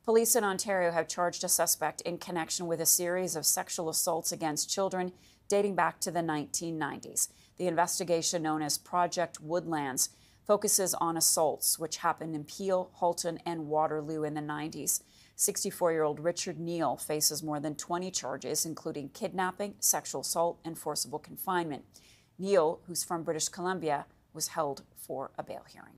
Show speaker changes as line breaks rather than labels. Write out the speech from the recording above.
Police in Ontario have charged a suspect in connection with a series of sexual assaults against children dating back to the 1990s. The investigation, known as Project Woodlands, focuses on assaults which happened in Peel, Halton, and Waterloo in the 90s. 64-year-old Richard Neal faces more than 20 charges, including kidnapping, sexual assault, and forcible confinement. Neal, who's from British Columbia, was held for a bail hearing.